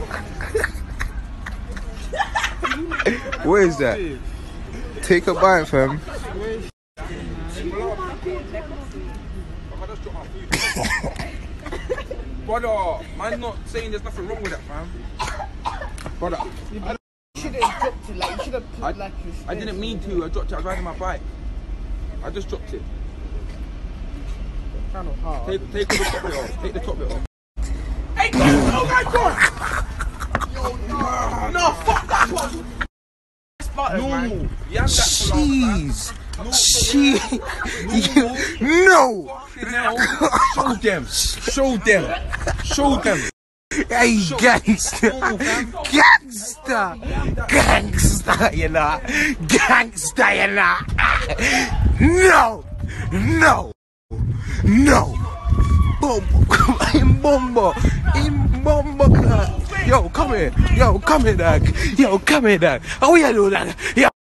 What is that? Take a bite, fam. Brother, man, not saying there's nothing wrong with that, fam. Brother, You should have dropped it, like, you should have put like your I didn't mean to. I dropped it. I was riding my bike. I just dropped it. kind of hard. Take the top bit off. Take the top bit off. Hey, oh my God! No, fuck that one. No, you have that for Jeez. No. Show them. Show them. Show them. Hey, gangster. Gangster. Gangster, you know. Gangster, you know. No. No. No. Bombo. Yo, come here. Yo, come here, dog. Yo, come here, dog. Oh, yeah, dog. Yo.